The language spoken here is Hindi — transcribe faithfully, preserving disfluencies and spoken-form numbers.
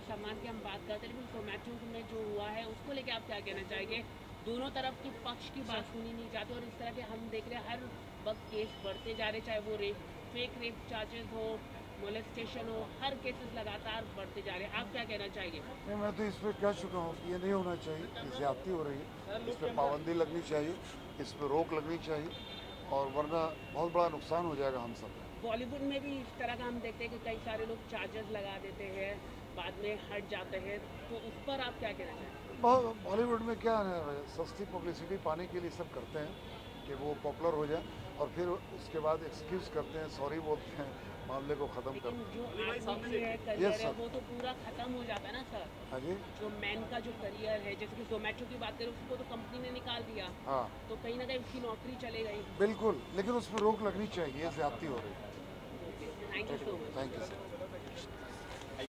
सम्मान की हम बात करते हैं, लेकिन जोमेटो में जो हुआ है उसको लेके आप क्या कहना चाहेंगे? दोनों तरफ की पक्ष की बात सुनी नहीं जाती और इस तरह के हम देख रहे हैं हर वक्त केस बढ़ते जा रहे, चाहे वो रेप फेक रेप चार्जेस हो, मोलेस्टेशन हो, हर केसेस लगातार बढ़ते जा रहे हैं। आप क्या कहना चाहेंगे? नहीं, मैं तो इस पर कह चुका हूँ कि ये नहीं होना चाहिए, ये ज्यादती हो रही है, इस पर पाबंदी लगनी चाहिए, इस पर रोक लगनी चाहिए, और वरना बहुत बड़ा नुकसान हो जाएगा हम सब। बॉलीवुड में भी इस तरह का हम देखते हैं कि कई सारे लोग चार्जेस लगा देते हैं, बाद में हट जाते हैं, तो उस पर आप क्या कहना चाहेंगे? बहुत बॉलीवुड में क्या है, सस्ती पब्लिसिटी पाने के लिए सब करते हैं कि वो पॉपुलर हो जाए, और फिर उसके बाद एक्सक्यूज़ करते हैं, सॉरी बोलते हैं, मामले को ख़त्म लेकिन करते जो हैं। आदमी है, यस करियर है, सर। वो तो पूरा खत्म हो जाता है ना सर। हाँ जी। जो मैन का जो करियर है, जैसे कि जोमेटो की बात करें, उसको तो कंपनी ने निकाल दिया, हाँ तो कहीं ना कहीं उसकी नौकरी चले गई। बिल्कुल, लेकिन उस पर रोक लगनी चाहिए, ये ज्यादती हो रही है। Thank you so much. Thank you sir.